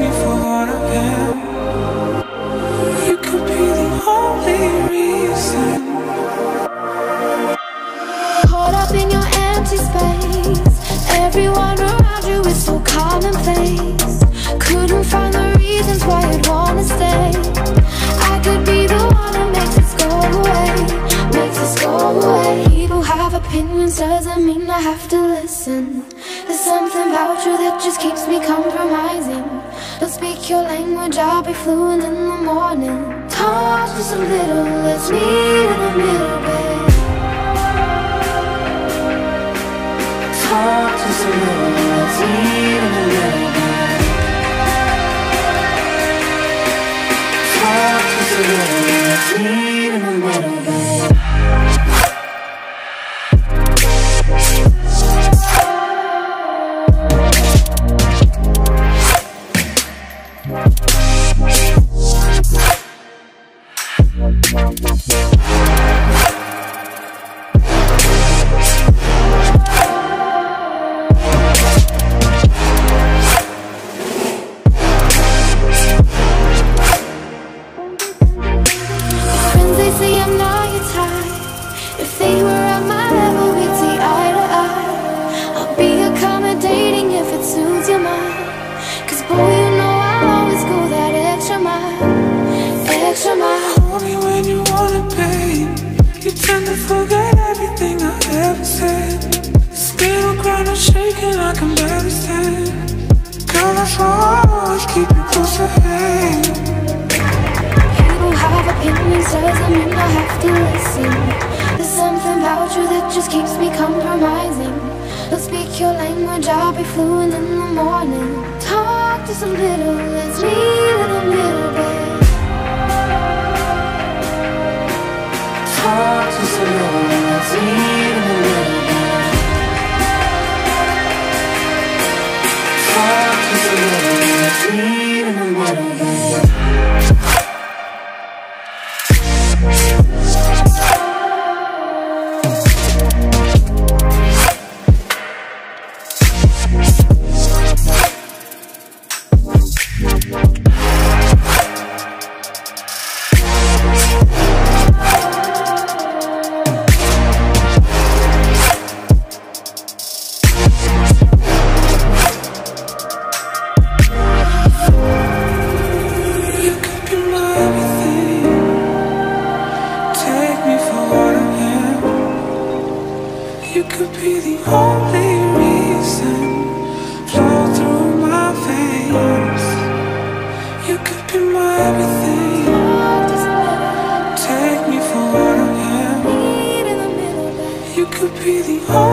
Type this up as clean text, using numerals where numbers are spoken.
me for what I am. You could be the only reason. Caught up in your empty space, everyone around you is so commonplace. Couldn't find the reasons why you'd wanna stay. I could be the one that makes us go away, makes us go away. People have opinions, doesn't mean I have to listen. There's something about you that just keeps me compromising. Don't speak your language, I'll be fluent in the morning. Talk just a little, let's meet in the middle, babe. Talk just a little, let's meet in the middle, babe. Talk just a little, let's meet in the middle, babe. You could be the